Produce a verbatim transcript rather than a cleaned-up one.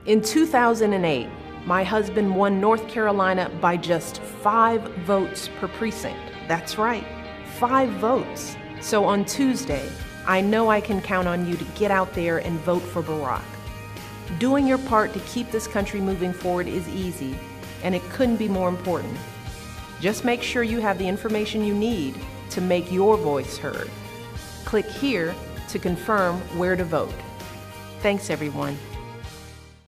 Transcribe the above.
In two thousand eight, my husband won North Carolina by just five votes per precinct. That's right, five votes. So on Tuesday, I know I can count on you to get out there and vote for Barack. Doing your part to keep this country moving forward is easy, and it couldn't be more important. Just make sure you have the information you need to make your voice heard. Click here to confirm where to vote. Thanks, everyone.